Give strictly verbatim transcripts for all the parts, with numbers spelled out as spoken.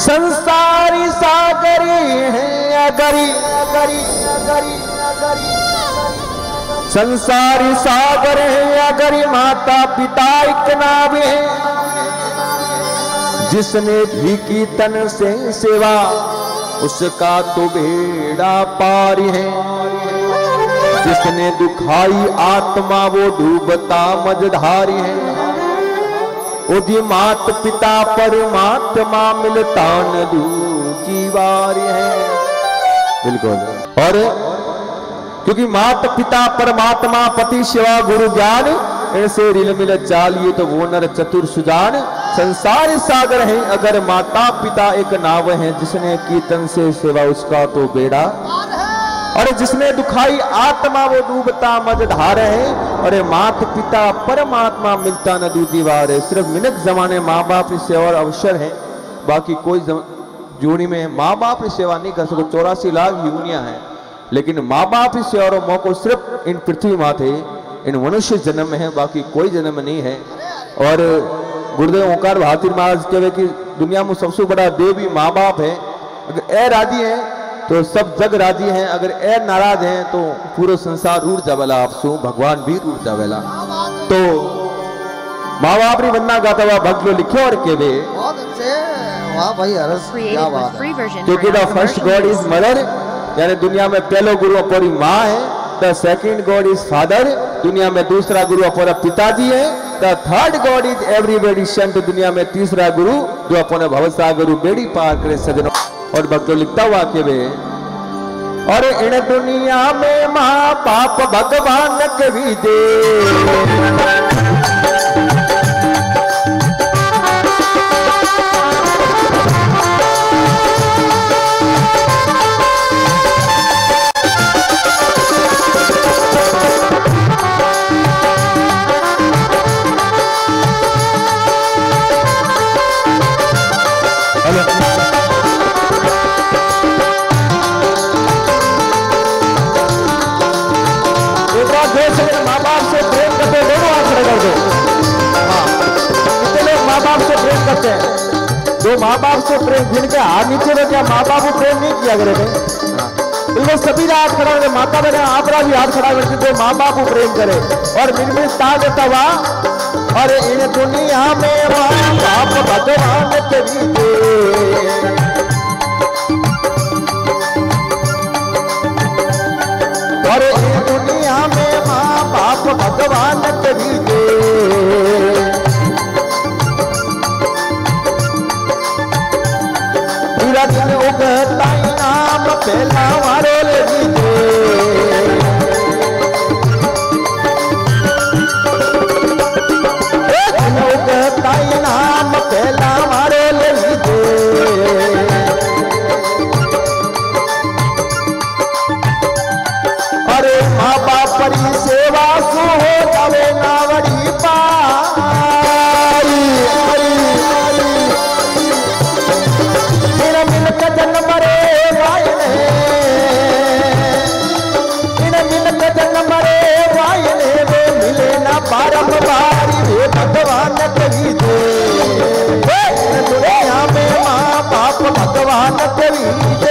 संसारी सागरी है अगरी अगरी अगरी अगरी संसारी सागर है अगरी माता पिता एक नाव है जिसने भी की तन से सेवा उसका तो बेड़ा पार है जिसने दुखाई आत्मा वो डूबता मझधारी है उदी मात पिता परमात्मा मिलता न दूजी बार है। बिल्कुल। और क्योंकि मात पिता परमात्मा पति शिवा गुरु ज्ञान ऐसे रिल मिल चालिए तो वो नर चतुर सुजान संसार सागर है अगर माता पिता एक नाव है जिसने कीर्तन से सेवा उसका तो बेड़ा और जिसने दुखाई आत्मा वो डूबता मझधार है और मात पिता परमात्मा मिलता न दूजी बार है। सिर्फ मिनट जमाने माँ बाप की सेवा और अवसर है बाकी कोई जोड़ी में माँ बाप की सेवा नहीं कर सको। चौरासी लाख यूनिया है लेकिन माँ बाप की सेवा और मौको सिर्फ इन पृथ्वी माथे इन मनुष्य जन्म में है बाकी कोई जन्म नहीं है। और गुरुदेव ओंकार भारती महाराज कहे कि दुनिया में सबसे बड़ा देव भी माँ बाप है। अगर ए राजी है तो सब जग राजी हैं अगर ए नाराज हैं तो पूरा संसार रूठ जावेला आपसू भगवान भी रूठ जावेला। तो माँ बाप री वंदना गाता हुआ भक्त लो लिखे और के वे बहुत अच्छे वाह भाई हरस क्या बात है। क्योंकि the first god is mother यानी दुनिया में पहलो गुरु अपनी माँ है। The second god is father दुनिया में दूसरा गुरु अपना पिताजी है। The third god is everybody saint दुनिया में तीसरा गुरु जो अपने भवसागर बेड़ी पार करे सजनों। और भक्तों लिखता हुआ के वे और इन दुनिया में माँ बाप भगवान के भी दे माँ बाप से प्रेम करते हैं दोनों हाथ खड़े कर दो। हाँ कितने लोग माँ बाप से प्रेम करते हैं जो माँ बाप से प्रेम जिनके हाथ नीचे में क्या माँ बाप को प्रेम नहीं किया करेंगे बिल्कुल सभी हाथ खड़ा करके माता बहने आप भी हाथ खड़ा करके तो माँ बाप को प्रेम करे और निर्मित ता देता हुआ और इन दुनिया में माँ बाप भगवान के भी और इन दुनिया में माँ बाप भगवान के भी दे पूरा दिन उगता नाम पहला वारो ले दे उगता नाम पहला वारो ले दे माँ बाप परी सेवा सु हो जावे नावड़ी पारी मेरा मिलक जन्म रे वायने मेरा मिलक जन्म रे वायने वे मिले ना बारम बारी वे भगवान कही दे दुनिया में माँ बाप भगवान कही दे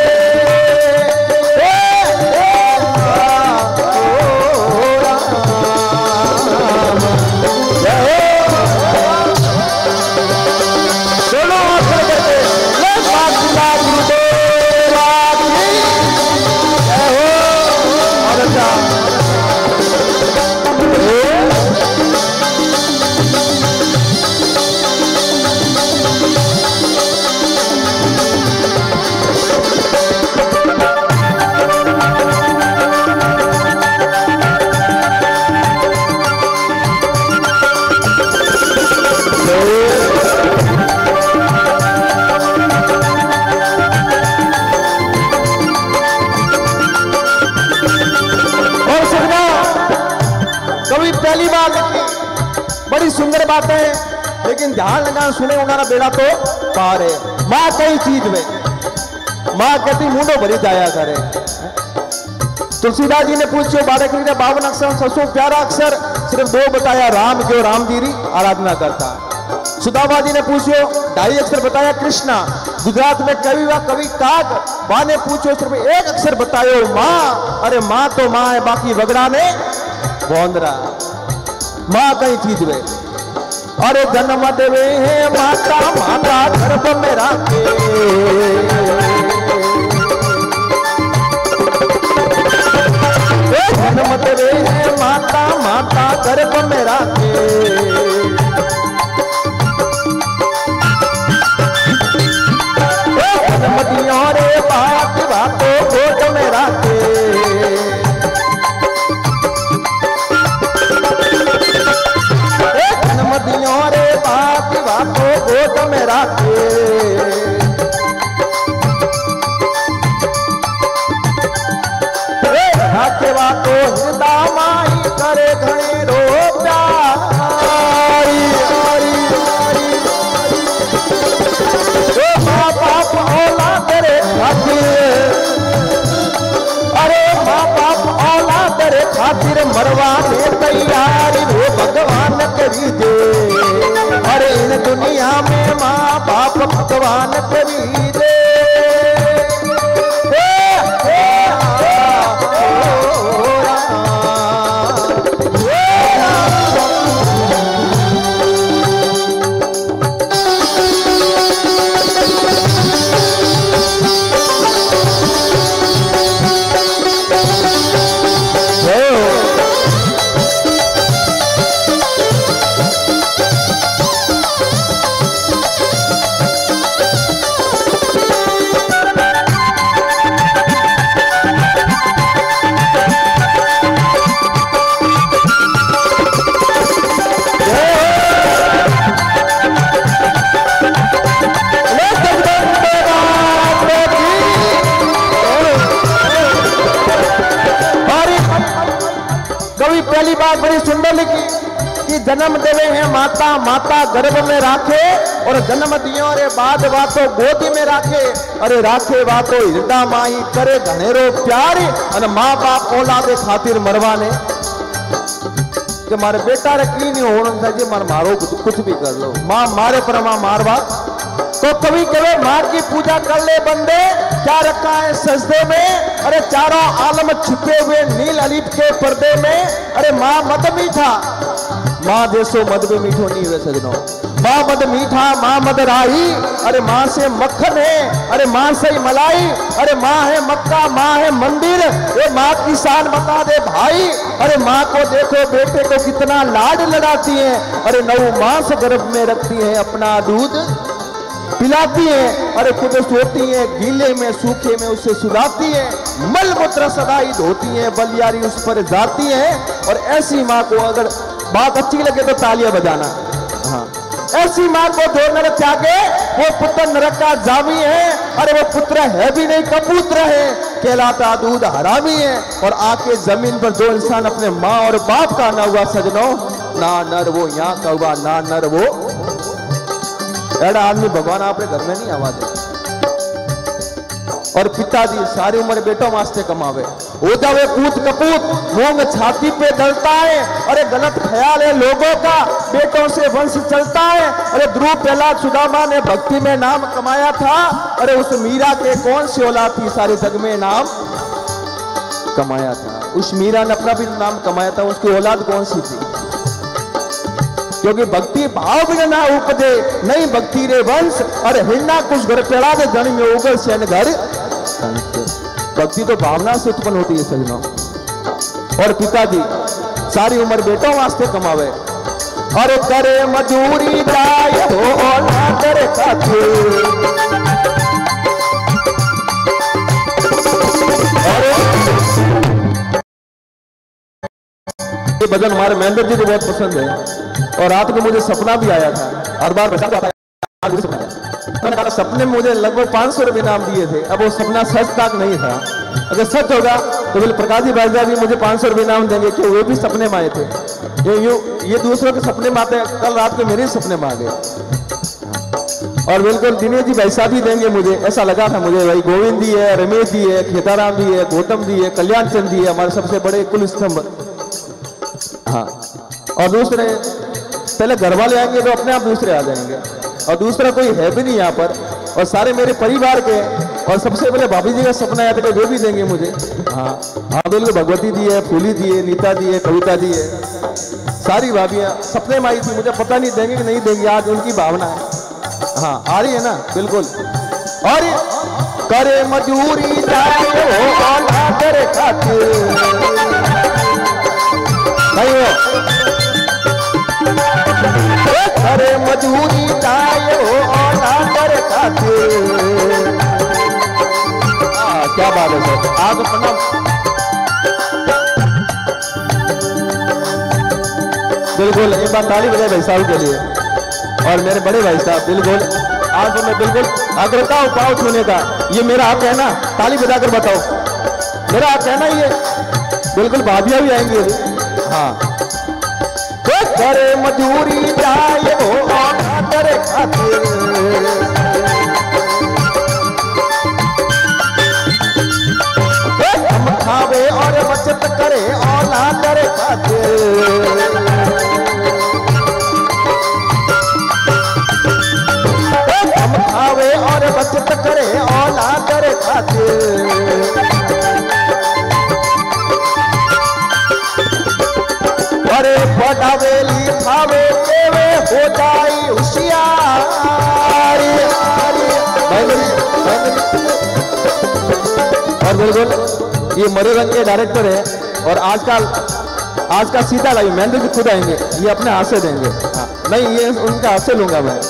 पहली बात बड़ी सुंदर बात है लेकिन ध्यान लगा सुने उन्होंने बेड़ा तो पार है। माँ कई चीज में माँ कहती मुंडो भरी जाया करे। तुलसीदास जी ने पूछो बारह ने बावन अक्षर सबसे प्यारा अक्षर सिर्फ दो बताया राम क्यों राम जी री आराधना करता। सुदामा जी ने पूछो ढाई अक्षर बताया कृष्णा। गुजरात में कवि व कवि काग मां ने पूछो सिर्फ एक अक्षर बतायो मां। अरे मां तो मां है, बाकी वगड़ा ने बोंदरा। मां कई चीज वे। अरे जन्म देवे है माता, माता गर्भ में राखे। जन्म देवे है माता, माता गर्भ में राखे। जन्म दियो रे बात, बातो गोद में राखे। जन्म दियो रे बात, बातो गोद में राखे। राखे बातो हृदय माई करे घणे रो प्यारी। माँ बाप औलाद रे खातिर, अरे माँ बाप औलाद रे खातिर मरवा दे तैयारी वो भगवान करी दे। अरे इन दुनिया में माँ बाप भगवान करी दे। पहली बात बड़ी सुंदर लिखी कि जन्म देवे हैं माता, माता गर्भ में राखे। और जन्म दियो रे बाद वातो गोदी में राखे। अरे राखे वातो हृदय माई करे घनेरो प्यार। और माँ बाप औलादे खातिर मरवाने कि मारे बेटा रे की नहीं होना चाहिए, मार मारो कुछ भी कर लो, माँ मारे पर माँ मारवा। तो कभी कभी माँ की पूजा कर ले बंदे, क्या रखा है सजदे में। अरे चारों आलम छुपे हुए नील अलीफ के पर्दे में। अरे माँ मद मीठा, माँ जैसो मद भी मीठो नहीं हुए सजनों। माँ मद मीठा, माँ मद राही। अरे माँ से मक्खन है, अरे माँ से मलाई। अरे माँ है मक्का, माँ है मंदिर। ये माँ की शान बता दे भाई। अरे माँ को देखो बेटे को कितना लाड लड़ाती है। अरे नौ मास गर्भ में रखती है, अपना दूध पिलाती है। अरे खुद सोती है, गीले में सूखे में उसे सुलाती है। मल मूत्र सदाई धोती है, बलियारी उस पर जाती है। और ऐसी माँ को अगर बात अच्छी लगे तो तालियां बजाना। हाँ, ऐसी माँ को जो नरक त्यागे वो पुत्र नरक का जामी है। अरे वो पुत्र है भी नहीं, कपूत्र है, कहलाता दूध हरामी है। और आके जमीन पर जो इंसान अपने माँ और बाप का ना हुआ सजनों, ना नर वो यहाँ का हुआ, ना नर वो। एड़ा आदमी भगवान आपके घर में नहीं आवा दे। और पिताजी सारी उम्र बेटों वास्ते कमावे, हो जावे पूत कपूत, मोंग छाती पे डलता है। अरे गलत ख्याल है लोगों का, बेटों से वंश चलता है। अरे ध्रुव पहला सुदामा ने भक्ति में नाम कमाया था। अरे उस मीरा के कौन सी औलाद थी सारे जग में नाम कमाया था। उस मीरा ने अपना भी नाम कमाया था, उसकी औलाद कौन सी थी। क्योंकि भक्ति भाव भी ना उपजे, नहीं भक्ति रे वंश। अरे हिन्ना कुछ घर पेड़ा दे जन में उगल सेन घर। भक्ति तो भावना से उत्पन्न होती है सजनों। और पिताजी सारी उम्र बेटों वास्ते कमावे। अरे करे मजूरी जाए तो औलाद रे खातिर। ये भजन हमारे महेंद्र जी को बहुत पसंद है। और रात को मुझे सपना भी आया था, हर बार बता आता है। मैंने कहा सपने में मुझे लगभग पांच सौ रुपये इनाम दिए थे। अब वो सपना सच तक नहीं था। अगर सच होगा तो बोले प्रकाश जी भाई भी मुझे पांच सौ रुपये इनाम देंगे, क्यों वे भी सपने में आए थे। ये यू ये दूसरों के सपने में आते, कल रात को मेरे सपने में आ गए। और बिल्कुल दिनेश जी भाई साहब भी देंगे मुझे, ऐसा लगा था मुझे। भाई गोविंद जी है, रमेश जी है, खेताराम जी है, गौतम जी है, कल्याण चंद जी है, हमारे सबसे बड़े कुल स्तंभ। हाँ, और दूसरे पहले घर वाले आएंगे तो अपने आप दूसरे आ जाएंगे, और दूसरा कोई है भी नहीं यहाँ पर, और सारे मेरे परिवार के। और सबसे पहले भाभी जी का सपना है तो वे भी देंगे मुझे। हाँ हाँ बिल्कुल, भगवती दी है, फूली दी है, नीता दी है, कविता दी है, सारी भाभियाँ सपने में आई थी। मुझे पता नहीं देंगे कि नहीं देंगे, आज उनकी भावना है। हाँ आ रही है ना, बिल्कुल। और करे मजूरी जाए हो करे खातिर नहीं हो, करे मजूरी जाए हो करे खातिर। हाँ क्या बात है सर, आज प्रणाम। बिल्कुल एक बार ताली बजाए भाई साहब के लिए और मेरे बड़े भाई साहब। बिल्कुल आज तो मैं बिल्कुल आग्रता हूँ पाँव छूने का, ये मेरा हक है ना, ताली बजाकर बताओ मेरा हक है ना ये। बिल्कुल भाभियाँ भी आएंगी अभी। हाँ तो करे मजूरी जाए हो करे खातिर, हम खावे और बचत करे औलाद करे खातिर। खावे और बचत करे औलाद करे खातिर। अरे पढ़ावे लिखावे देवे हो जाई होशियार। और बिल्कुल ये मनोरंजन के डायरेक्टर है, और आजकल आज का सीधा लाइव महेंद्र जी खुद आएंगे, ये अपने हाथ से देंगे। हाँ नहीं ये उनका हाथ से लूंगा मैं।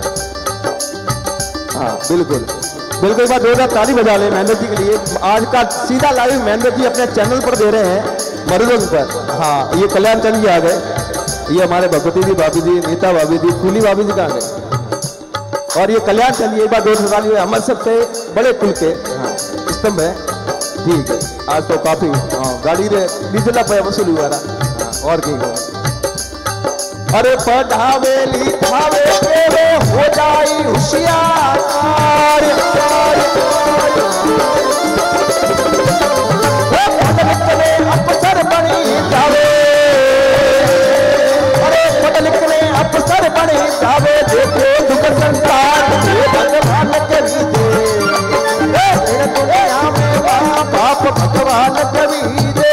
हाँ बिल्कुल बिल्कुल, बात दो ताली बजा ले महेंद्र जी के लिए। आज का सीधा लाइव महेंद्र जी अपने चैनल पर दे रहे हैं मनोरंजन पर। हाँ ये कल्याण चंद जी आ गए, ये हमारे भगवती जी भाभी जी, नीता भाभी जी, फूली भाभी जी कहाँ गए, और ये कल्याण चंद जी। एक बार दो ताली हमारे सबसे बड़े कुल के हाँ स्तंभ है। ठीक है आज तो काफी हाँ गाड़ी रे डीजल पे वसूल हुआ ना। हाँ और की अरे पढ़ावे लिखावे देवे हो जाई होशियार। पढ़ लिखने अफसर बनी जावे, अरे पढ़ लिखने अफसर बनी जावे। देखो दुख संसार भगवान कवि दे, दुनिया में बाप भगवान कवि दे।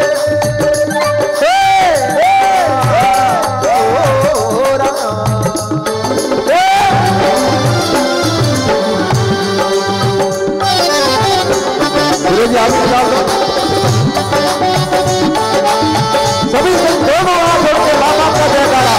सभी से दोनों हाथ जोड़ के माँ बाप का जयकारा।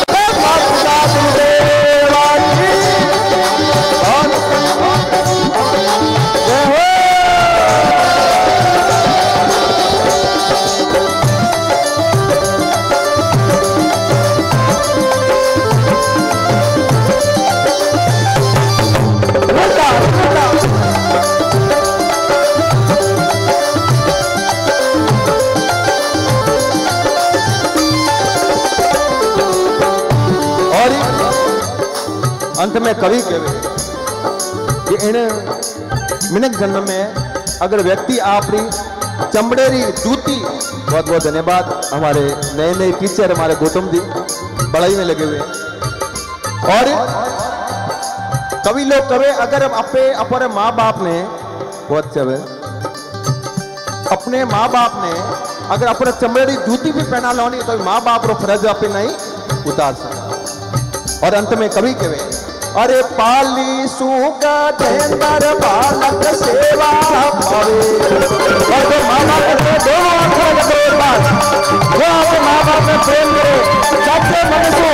अंत में कवि कहे कि इन मिनट जन्म में अगर व्यक्ति आपरी चमड़ेरी जूती। बहुत बहुत धन्यवाद हमारे नए नए टीचर हमारे गौतम जी पढ़ाई में लगे हुए। और कवि लोग कहे अगर अपने अपने माँ बाप ने बहुत चवे अपने माँ बाप ने अगर अपने चमड़ेरी जूती भी पहना लानी तो माँ बाप रो फर्ज अपने नहीं उतार सकता। और अंत में कवि कहे अरे पाली सूगा देंदर बालक सेवा भावे। और तो माँ बाप ने दो बात वो अपने माँ बाप में प्रेम करे सबसे मनुष्य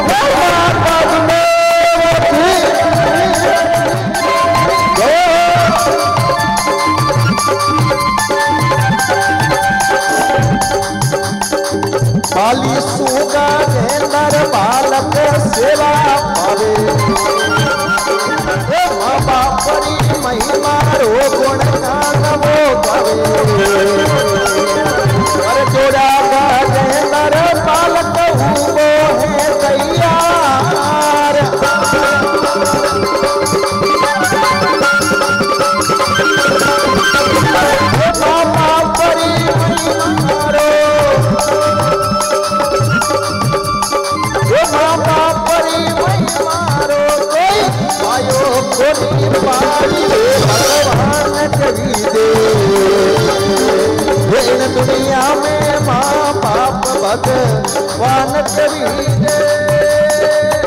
पाली सूगा देंदर बालक सेवा भावे। माँ बाप री महिमा रो गुण गान वो गावे। अरे जोड़ा का देंदर बालक वो है तैयार। निर्वाणी भगवान कवि दे भेण दुनिया में माँ बाप भगवान कवि दे।